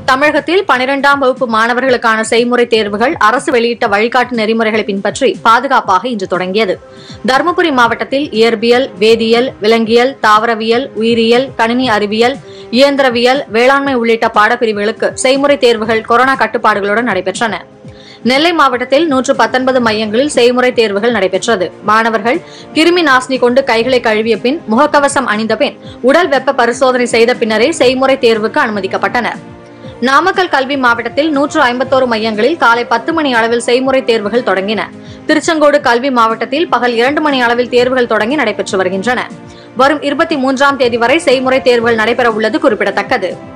தமிழகத்தில் 12ஆம் வகுப்பு மாணவர்களுக்கான செய்முறை தேர்வுகள் அரசு வெளியிட்ட வழிகாட்டு நெறிமுறைகளை பின்பற்றி பாதுகாப்பாக இன்று தொடங்கியது. தருமபுரி மாவட்டத்தில் இயற்பியல், வேதியியல், விலங்கியல், தாவரவியல், உயிரியல், கணினி அறிவியல், இயந்திரவியல், வேளாண்மை உள்ளிட்ட பாடப்பிரிவுகளுக்கு செய்முறை தேர்வுகள் கொரோனா கட்டுப்பாடுகளுடன் நடைபெற்றன. நெல்லை மாவட்டத்தில் 119 மையங்களில் செய்முறை தேர்வுகள் நடைபெற்றது. மாணவர்கள் கிருமி நாசினி கொண்டு கைகளை கழுவிய பின், முகக்கவசம் அணிந்த பின், உடல் வெப்ப பரிசோதனை செய்த பின்னரே செய்முறை தேர்வுக்கு அனுமதிக்கப்பட்டனர். நாமக்கல் கல்வி மாவட்டத்தில் 151 மையங்களில் காலை 10 மணி அளவில் செய்முறை தேர்வுகள் தொடங்கின. திருச்செங்கோடு கல்வி மாவட்டத்தில் பகல் 2 மணி அளவில் தேர்வுகள் தொடங்கி நடைபெற்று வருகின்றன. வரும் 23ஆம் தேதி வரை செய்முறை தேர்வுகள் நடைபெற உள்ளது குறிப்பிடத்தக்கது.